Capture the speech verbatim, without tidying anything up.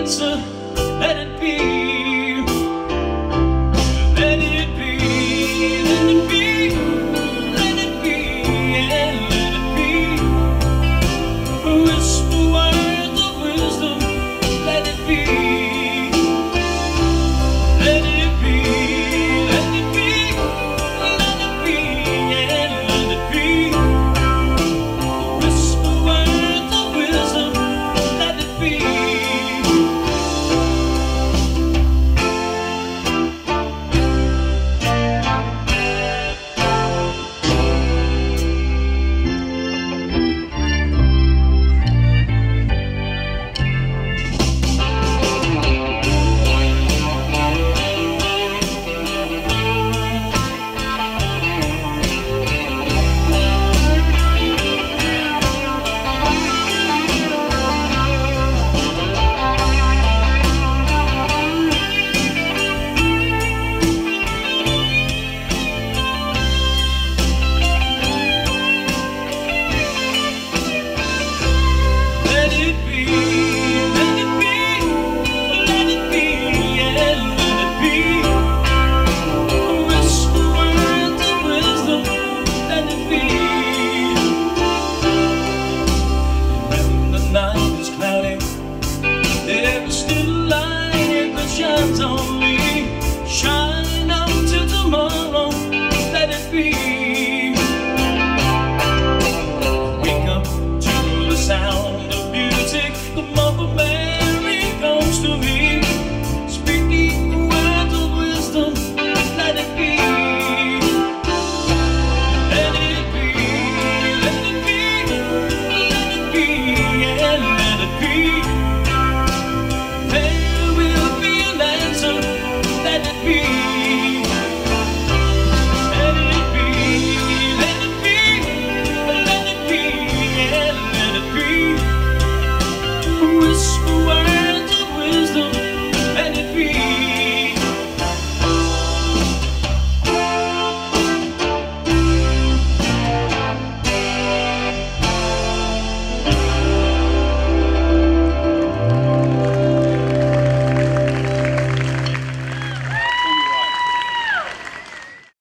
answer. Let it be. Let it be. Let it be. Let it be. Yeah, let it be. Whisper words of wisdom. Let it be. Let it be. Let it be. Let it be. Yeah, let it be. Whisper words of wisdom. Let it be. On me, shine on till tomorrow. Let it be. Wake up to the sound of music. The Mother Mary comes to me, speaking words of wisdom. Let it be. Let it be. Let it be. Let it be. Yeah, let it be. There will be an answer. Let it be.